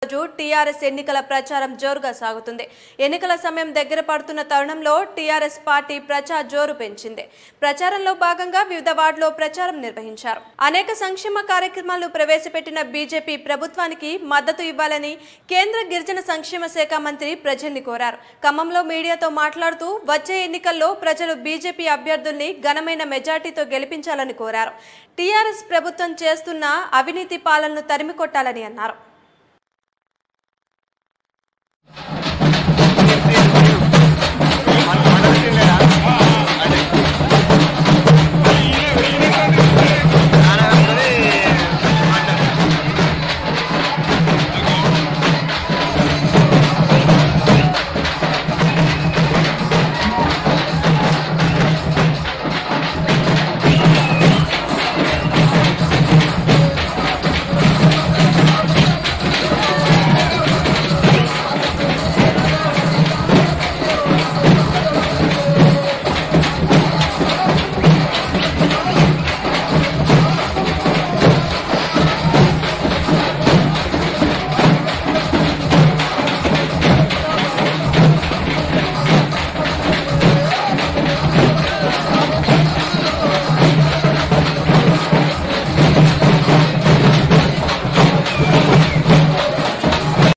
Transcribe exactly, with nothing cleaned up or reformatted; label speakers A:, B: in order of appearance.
A: రోజు టీఆర్ఎస్ ఎన్నికల ప్రచారం జోరుగా సాగుతుంది. ఎన్నికల సమయం దగ్గర పడుతున్న తరుణంలో టీఆర్ఎస్ పార్టీ ప్రచార జోరు పెంచింది. ప్రచారంలో భాగంగా వివిధ వార్డుల్లో ప్రచారం నిర్వహించారు. అనేక సంక్షేమ కార్యక్రమాలు ప్రవేశపెట్టిన బీజేపీ ప్రభుత్వానికి మద్దతు ఇవ్వాలని కేంద్ర గిరిజన సంక్షేమ శాఖ మంత్రి ప్రజల్ని కోరారు. ఖమ్మంలో మీడియాతో మాట్లాడుతూ వచ్చే ఎన్నికల్లో ప్రజలు బీజేపీ అభ్యర్థుల్ని ఘనమైన మెజార్టీతో గెలిపించాలని కోరారు. టీఆర్ఎస్ ప్రభుత్వం చేస్తున్న అవినీతి పాలనను తరిమికొట్టాలని అన్నారు.